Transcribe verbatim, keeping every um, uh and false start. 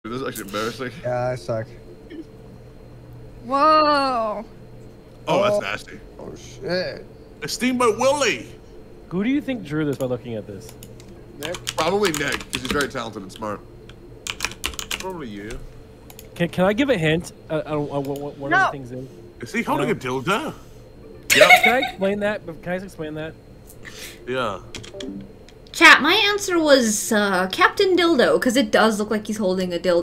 This is actually embarrassing. Yeah, I suck. Whoa. Oh, that's nasty. Oh shit. A Steamboat Willie. Who do you think drew this by looking at this? Nick. Probably Nick, because he's very talented and smart. Probably you. Can Can I give a hint? Uh, I don't. Uh, what what no. are the things in? Is he holding no. a dildo? Yeah. Can I explain that? Can I explain that? Yeah. Chat, my answer was uh, Captain Dildo, because it does look like he's holding a dildo.